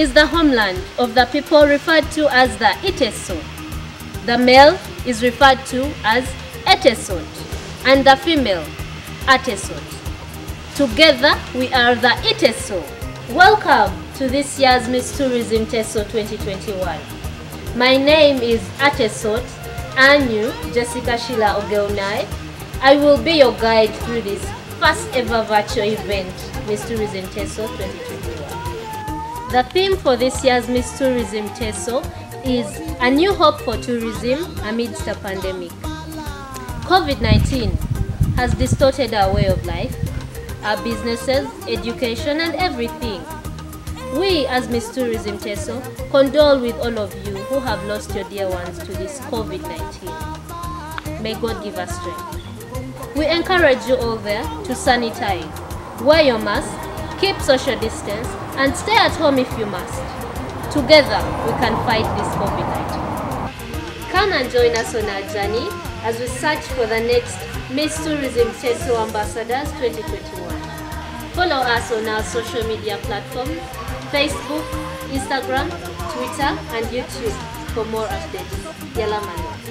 is the homeland of the people referred to as the Iteso. The male is referred to as Etesot and the female Atesot. Together we are the Iteso. Welcome to this year's Miss Tourism Teso 2021. My name is Atesot Anyu Jessica Sheila Ogeunai. I will be your guide through this first ever virtual event, Miss Tourism Teso 2021. The theme for this year's Miss Tourism Teso is A New Hope for Tourism Amidst a Pandemic. COVID-19 has distorted our way of life, our businesses, education, and everything. We as Miss Tourism Teso condole with all of you who have lost your dear ones to this COVID-19. May God give us strength. We encourage you all there to sanitize, wear your mask, keep social distance, and stay at home if you must. Together, we can fight this COVID-19. Come and join us on our journey as we search for the next Miss Tourism Teso Ambassadors 2021. Follow us on our social media platforms, Facebook, Instagram, Twitter, and YouTube for more updates. Yala Manu.